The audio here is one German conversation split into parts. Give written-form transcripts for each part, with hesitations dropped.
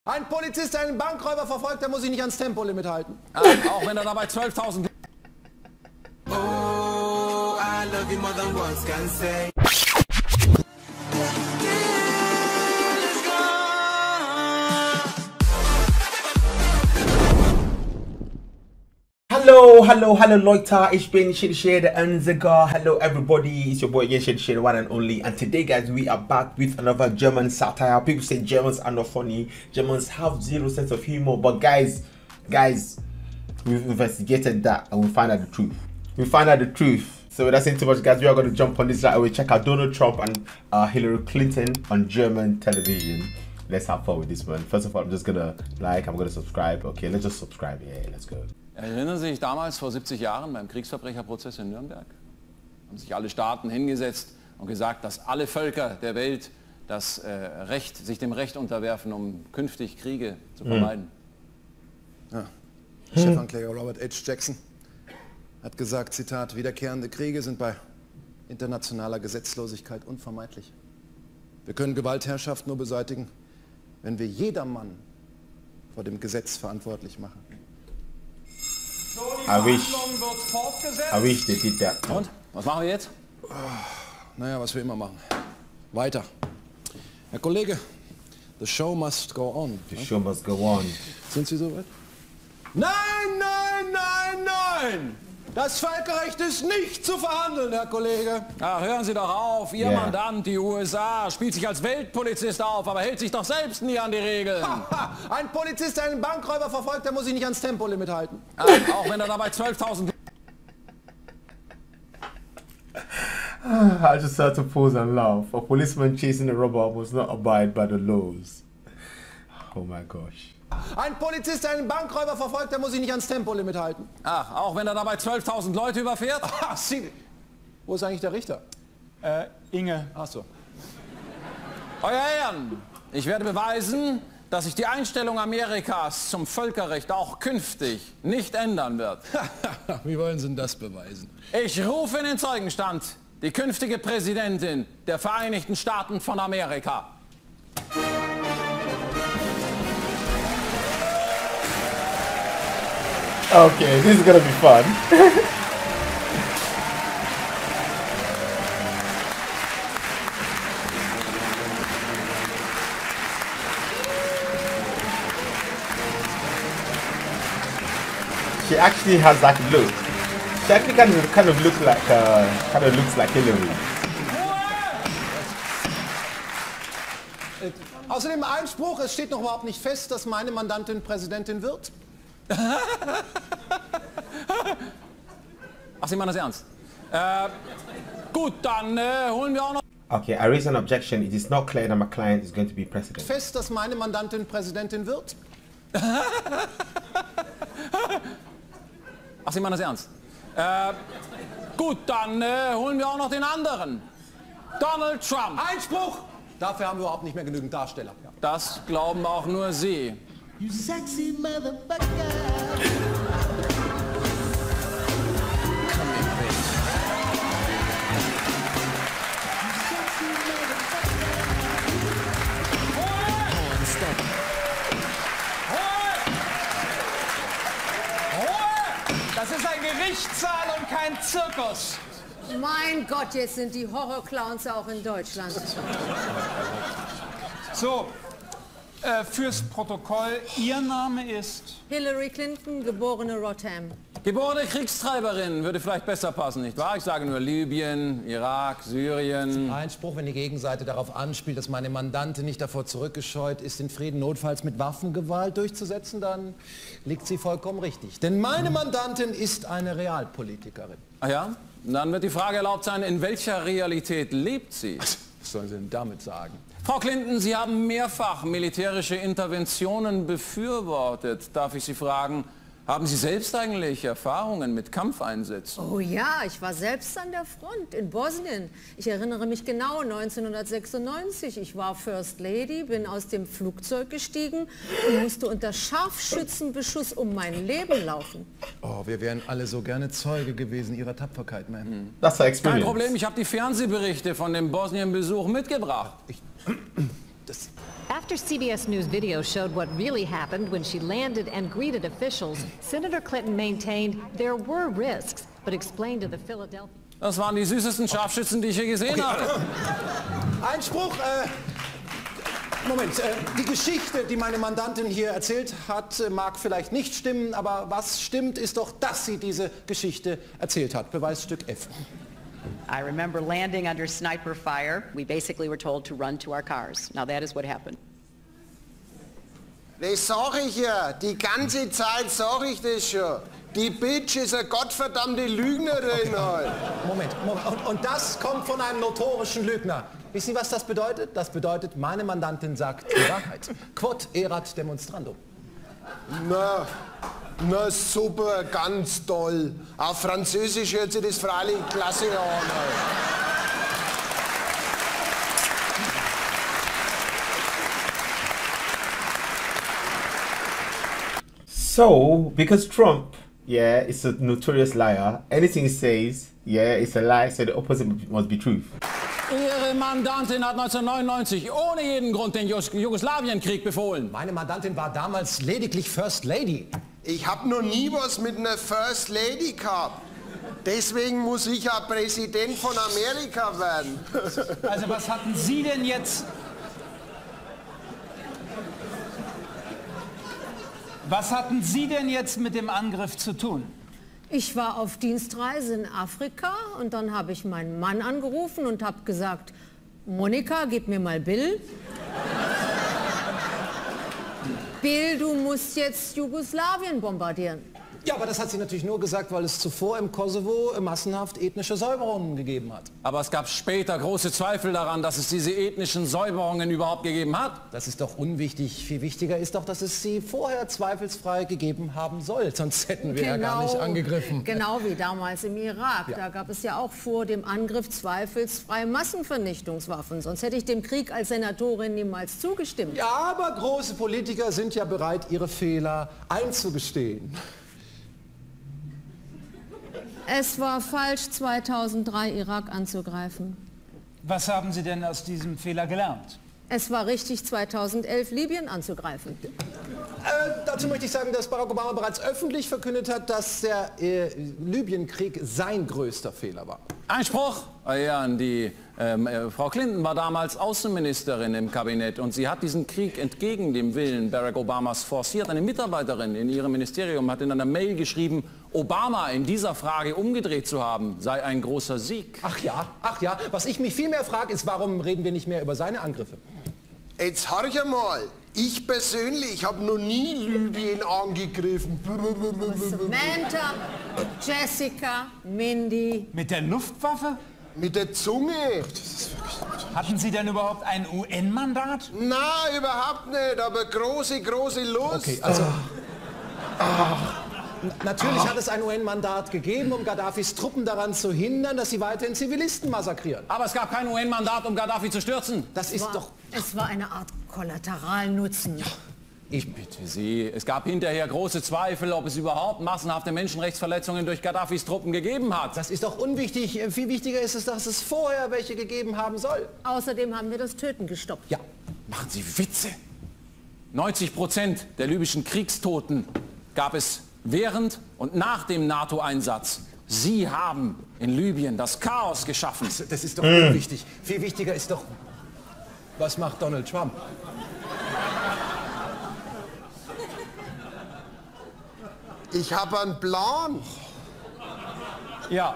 Ein Polizist, der einen Bankräuber verfolgt, der muss sich nicht ans Tempolimit halten. Auch wenn er dabei 12.000... Oh, I love you more than words can say. Hello Leute, ich bin Shady the Unziger. Hello everybody, it's your boy again Shady, one and only. And today guys, we are back with another German satire. People say Germans are not funny, Germans have zero sense of humor. But guys, we've investigated that and we find out the truth. So without saying too much guys, we are going to jump on this right away. Check out Donald Trump and Hillary Clinton on German television. Let's have fun with this one. First of all, I'm just gonna I'm gonna subscribe. Okay, let's just subscribe. Yeah, let's go. Erinnern Sie sich damals vor 70 Jahren beim Kriegsverbrecherprozess in Nürnberg? Haben sich alle Staaten hingesetzt und gesagt, dass alle Völker der Welt sich dem Recht unterwerfen, um künftig Kriege zu vermeiden. Ja. Chefankläger Robert H. Jackson hat gesagt, Zitat, wiederkehrende Kriege sind bei internationaler Gesetzlosigkeit unvermeidlich. Wir können Gewaltherrschaft nur beseitigen, wenn wir jedermann vor dem Gesetz verantwortlich machen. I wish they did that. Und? Was machen wir jetzt? Naja, was wir immer machen. Weiter. Herr Kollege, the show must go on. The show must go on. Sind Sie soweit? Nein, nein, nein, nein! Das Völkerrecht ist nicht zu verhandeln, Herr Kollege. Ach, hören Sie doch auf. Ihr Mandant, die USA, spielt sich als Weltpolizist auf, aber hält sich doch selbst nie an die Regeln. Ein Polizist, der einen Bankräuber verfolgt, der muss sich nicht ans Tempolimit halten. Auch wenn er dabei 12.000... I just had to pause and laugh. A policeman chasing a robber must not abide by the laws. Oh my gosh. Ein Polizist, der einen Bankräuber verfolgt, der muss sich nicht ans Tempolimit halten. Ach, auch wenn er dabei 12.000 Leute überfährt? Wo ist eigentlich der Richter? Inge. Ach so. Euer Ehren, ich werde beweisen, dass sich die Einstellung Amerikas zum Völkerrecht auch künftig nicht ändern wird. Wie wollen Sie denn das beweisen? Ich rufe in den Zeugenstand die künftige Präsidentin der Vereinigten Staaten von Amerika. Okay, this is gonna be fun. She actually has that look. She actually kind of looks like Hillary. Außerdem Einspruch, es steht noch überhaupt nicht fest, dass meine Mandantin Präsidentin wird. Ach, Sie meinen das ernst? Gut, dann holen wir auch noch... Okay, I raise an objection. It is not clear that my client is going to be president. Fest, dass meine Mandantin Präsidentin wird. Ach, Sie meinen das ernst? Gut, dann holen wir auch noch den anderen. Donald Trump. Einspruch! Dafür haben wir überhaupt nicht mehr genügend Darsteller. Ja. Das glauben auch nur Sie. You sexy motherfucker. Das ist ein Gerichtssaal und kein Zirkus. Mein Gott, jetzt sind die Horrorclowns auch in Deutschland. So, fürs Protokoll, Ihr Name ist? Hillary Clinton, geborene Rotham. Geborene Kriegstreiberin würde vielleicht besser passen, nicht wahr? Ich sage nur Libyen, Irak, Syrien. Einspruch, wenn die Gegenseite darauf anspielt, dass meine Mandantin nicht davor zurückgescheut ist, den Frieden notfalls mit Waffengewalt durchzusetzen, dann liegt sie vollkommen richtig. Denn meine Mandantin ist eine Realpolitikerin. Ah ja? Dann wird die Frage erlaubt sein, in welcher Realität lebt sie? Was sollen Sie denn damit sagen? Frau Clinton, Sie haben mehrfach militärische Interventionen befürwortet. Darf ich Sie fragen, haben Sie selbst eigentlich Erfahrungen mit Kampfeinsätzen? Oh ja, ich war selbst an der Front in Bosnien. Ich erinnere mich genau, 1996. Ich war First Lady, bin aus dem Flugzeug gestiegen und musste unter Scharfschützenbeschuss um mein Leben laufen. Oh, wir wären alle so gerne Zeuge gewesen Ihrer Tapferkeit, Ma'am. That's her experience. Kein Problem, ich habe die Fernsehberichte von dem Bosnien-Besuch mitgebracht. Das After CBS News video showed what really happened when she landed and greeted officials, Senator Clinton maintained there were risks, but explained to the Philadelphia... Das waren die süßesten Scharfschützen, die ich je gesehen habe. Einspruch, Moment, die Geschichte, die meine Mandantin hier erzählt hat, mag vielleicht nicht stimmen, aber was stimmt, ist doch, dass sie diese Geschichte erzählt hat. Beweisstück F. I remember landing under sniper fire. We basically were told to run to our cars. Now that is what happened. Das sag ich ja, die ganze Zeit sag ich das schon. Die Bitch ist eine gottverdammte Lügnerin halt. Moment. Und das kommt von einem notorischen Lügner. Wissen Sie, was das bedeutet? Das bedeutet, meine Mandantin sagt die Wahrheit. Quod erat demonstrandum. Na super, ganz toll. Auf Französisch hört sich das freilich klasse an. So, because Trump, yeah, is a notorious liar, anything he says, yeah, it's a lie, so the opposite must be truth. Ihre Mandantin hat 1999 ohne jeden Grund den Jugoslawienkrieg befohlen. Meine Mandantin war damals lediglich First Lady. Ich habe noch nie was mit einer First Lady gehabt. Deswegen muss ich ja Präsident von Amerika werden. Also was hatten Sie denn jetzt... Was hatten Sie denn jetzt mit dem Angriff zu tun? Ich war auf Dienstreise in Afrika und dann habe ich meinen Mann angerufen und habe gesagt, Monika, gib mir mal Bill. Bill, du musst jetzt Jugoslawien bombardieren. Ja, aber das hat sie natürlich nur gesagt, weil es zuvor im Kosovo massenhaft ethnische Säuberungen gegeben hat. Aber es gab später große Zweifel daran, dass es diese ethnischen Säuberungen überhaupt gegeben hat. Das ist doch unwichtig. Viel wichtiger ist doch, dass es sie vorher zweifelsfrei gegeben haben soll. Sonst hätten wir ja gar nicht angegriffen. Genau wie damals im Irak. Ja. Da gab es ja auch vor dem Angriff zweifelsfrei Massenvernichtungswaffen. Sonst hätte ich dem Krieg als Senatorin niemals zugestimmt. Ja, aber große Politiker sind ja bereit, ihre Fehler einzugestehen. Es war falsch, 2003 Irak anzugreifen. Was haben Sie denn aus diesem Fehler gelernt? Es war richtig, 2011 Libyen anzugreifen. Dazu möchte ich sagen, dass Barack Obama bereits öffentlich verkündet hat, dass der Libyenkrieg sein größter Fehler war. Einspruch! Ja, Frau Clinton war damals Außenministerin im Kabinett und sie hat diesen Krieg entgegen dem Willen Barack Obamas forciert. Eine Mitarbeiterin in ihrem Ministerium hat in einer Mail geschrieben, Obama in dieser Frage umgedreht zu haben, sei ein großer Sieg. Ach ja. Was ich mich vielmehr frage, ist, warum reden wir nicht mehr über seine Angriffe? Jetzt horch einmal. Ich persönlich habe noch nie Libyen angegriffen. Samantha, Jessica, Mindy. Mit der Luftwaffe? Mit der Zunge. Hatten Sie denn überhaupt ein UN-Mandat? Nein, überhaupt nicht, aber große Lust. Okay, also... Natürlich hat es ein UN-Mandat gegeben, um Gaddafis Truppen daran zu hindern, dass sie weiterhin Zivilisten massakrieren. Aber es gab kein UN-Mandat, um Gaddafi zu stürzen. Es war eine Art Kollateralnutzen. Ja. Ich bitte Sie, es gab hinterher große Zweifel, ob es überhaupt massenhafte Menschenrechtsverletzungen durch Gaddafis Truppen gegeben hat. Das ist doch unwichtig. Viel wichtiger ist es, dass es vorher welche gegeben haben soll. Außerdem haben wir das Töten gestoppt. Ja, machen Sie Witze. 90% der libyschen Kriegstoten gab es während und nach dem NATO-Einsatz. Sie haben in Libyen das Chaos geschaffen. Das ist doch unwichtig. Viel wichtiger ist doch, was macht Donald Trump? Ich habe einen Plan. Ja,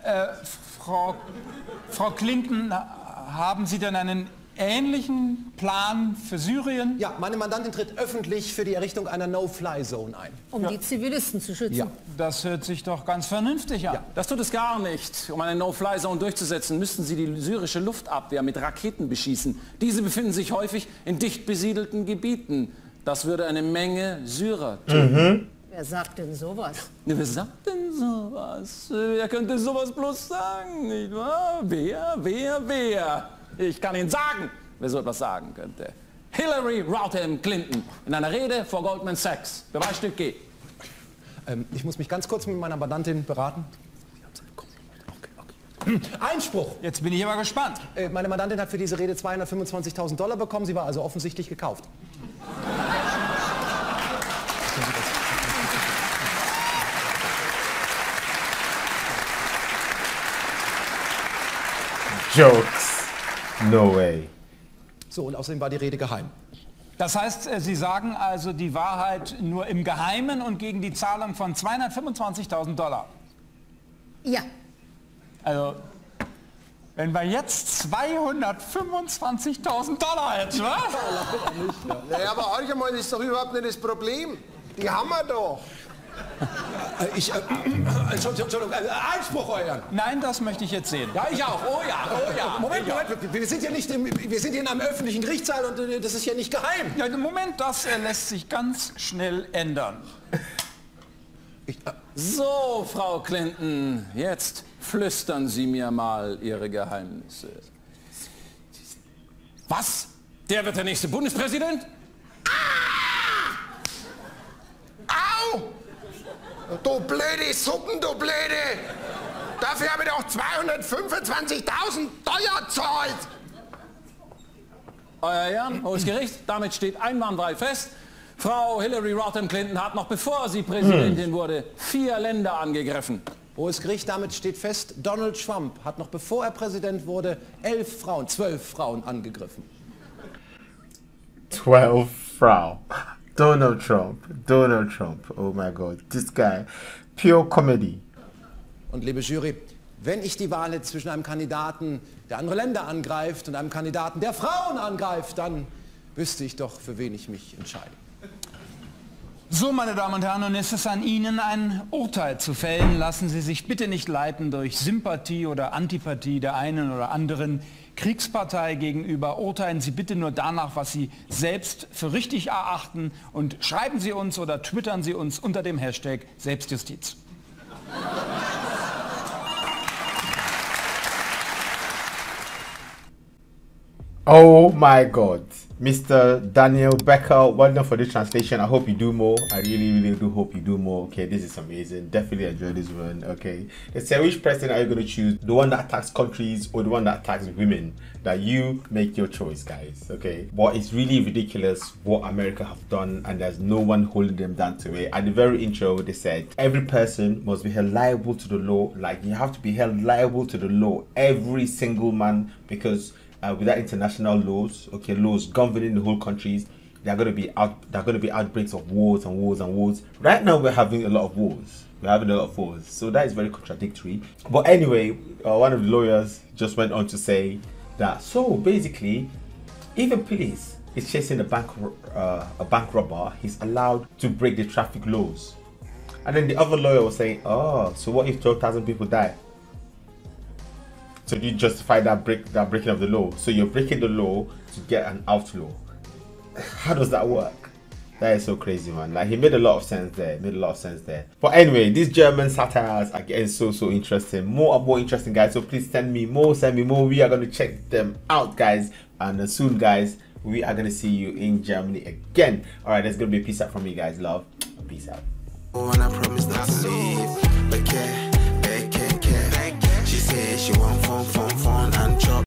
Frau Clinton, haben Sie denn einen ähnlichen Plan für Syrien? Ja, meine Mandantin tritt öffentlich für die Errichtung einer No-Fly-Zone ein. Um die Zivilisten zu schützen. Ja, das hört sich doch ganz vernünftig an. Ja, das tut es gar nicht. Um eine No-Fly-Zone durchzusetzen, müssten Sie die syrische Luftabwehr mit Raketen beschießen. Diese befinden sich häufig in dicht besiedelten Gebieten. Das würde eine Menge Syrer töten. Wer sagt denn sowas? Wer sagt denn sowas? Wer könnte sowas bloß sagen, nicht wahr? Wer? Ich kann Ihnen sagen, wer so etwas sagen könnte. Hillary Rodham Clinton in einer Rede vor Goldman Sachs. Beweisstück G. Ich muss mich ganz kurz mit meiner Mandantin beraten. Einspruch. Jetzt bin ich aber gespannt. Meine Mandantin hat für diese Rede $225.000 bekommen. Sie war also offensichtlich gekauft. Jokes. No way. So, und außerdem war die Rede geheim. Das heißt, Sie sagen also die Wahrheit nur im Geheimen und gegen die Zahlung von $225.000. Ja. Also, wenn wir jetzt $225.000 hätten, was? Naja, aber horch mal, das ist doch überhaupt nicht das Problem. Die haben wir doch. Entschuldigung, Einspruch, Euer. Nein, das möchte ich jetzt sehen. Ja, ich auch. Oh ja, oh ja. Moment, wir sind ja nicht wir sind hier in einem öffentlichen Gerichtssaal und das ist ja nicht geheim. Ja, Moment, das lässt sich ganz schnell ändern. So, Frau Clinton, jetzt flüstern Sie mir mal Ihre Geheimnisse. Was? Der wird der nächste Bundespräsident? Au! Du blöde Suppen, du blöde! Dafür habe ich doch $225.000 zahlt! Euer Ehren, Hohes Gericht, damit steht einwandfrei fest, Frau Hillary Rodham Clinton hat noch bevor sie Präsidentin wurde, 4 Länder angegriffen. Hohes Gericht, damit steht fest, Donald Trump hat noch bevor er Präsident wurde 12 Frauen angegriffen. 12 Frauen. Donald Trump. Oh my God. This guy. Pure comedy. Und liebe Jury, wenn ich die Wahl jetzt zwischen einem Kandidaten, der andere Länder angreift, und einem Kandidaten, der Frauen angreift, dann wüsste ich doch, für wen ich mich entscheide. So, meine Damen und Herren, nun ist es an Ihnen, ein Urteil zu fällen. Lassen Sie sich bitte nicht leiten durch Sympathie oder Antipathie der einen oder anderen Kriegspartei gegenüber. Urteilen Sie bitte nur danach, was Sie selbst für richtig erachten, und schreiben Sie uns oder twittern Sie uns unter dem Hashtag Selbstjustiz. Oh my God. Mr. Daniel Becker, well done for this translation. I hope you do more. I really do hope you do more. Okay, this is amazing. Definitely enjoy this one. Okay, they say, which president are you going to choose? The one that attacks countries or the one that attacks women? That you make your choice, guys. Okay, but it's really ridiculous what America have done, and there's no one holding them down to it. At the very intro, they said every person must be held liable to the law. Like, you have to be held liable to the law, every single man, because without international laws, okay, laws governing the whole countries, there are going to be outbreaks of wars and wars and wars. Right now, we're having a lot of wars. So that is very contradictory. But anyway, one of the lawyers just went on to say that, so basically, even police is chasing a bank robber, he's allowed to break the traffic laws. And then the other lawyer was saying, oh, so what if 12,000 people die? So you justify that breaking of the law. So you're breaking the law to get an outlaw. How does that work? That is so crazy, man. Like, he made a lot of sense there. But anyway, these German satires are getting so interesting. More and more interesting, guys. So please send me more. We are going to check them out, guys. And soon, guys, we are going to see you in Germany again. All right, there's going to be a peace out from me, guys. Love. Peace out. Oh, and I promise not to leave. But she said she want fun and chop.